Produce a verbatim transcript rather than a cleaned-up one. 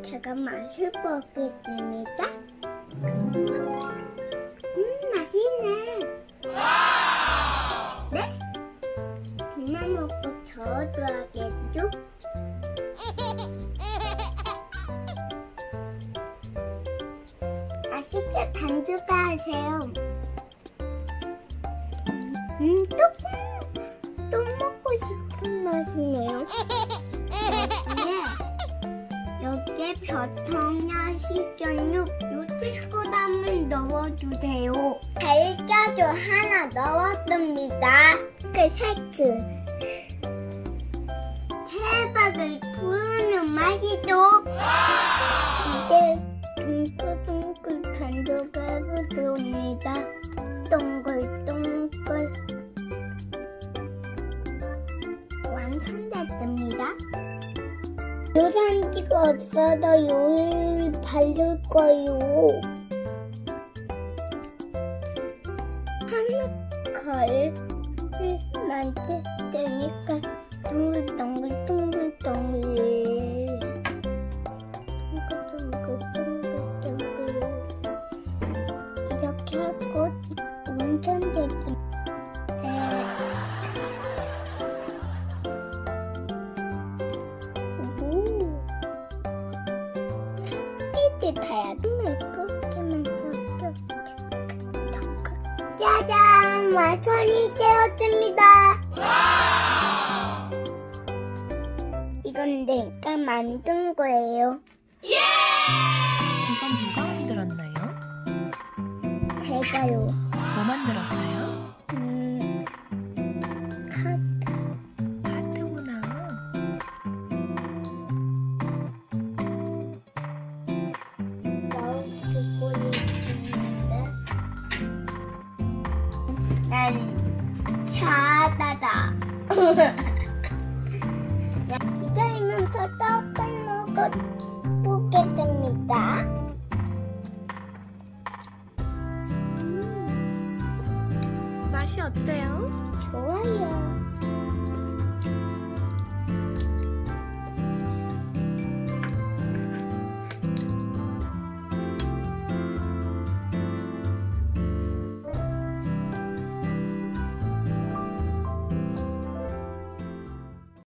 제가 맛을 보겠습니다. 음, 맛있네. 네? 그냥 먹고 저어도 하겠죠? 맛있게 반죽 하세요. 음, 또, 또 먹고 싶은 맛이네요. 여기에 버터냐 식전육 육십 그램을 넣어주세요. 달걀도 하나 넣었습니다. 그 세트. 대박을 부르는 맛이죠. 이제 둥글둥글 반죽해보려합니다. 동글동글 완성됐습니다. 유산기가 없어서 요일 바를 거요. 하나칼을 만들 테니까 동글동글 동글동글 동글동글 동글 이렇게 하고 완성됐습니다. 타야 예쁘게만 섞여. 짜잔! 완성이 되었습니다. 이건 내가 만든 거예요. 예! 이건 누가 만들었나요? 제가요. 뭐 만들었어요? 음, 하트. 하트구나. 난 차다다. 기다리면서 떡을 먹어보겠습니다. 음, 맛이 어때요?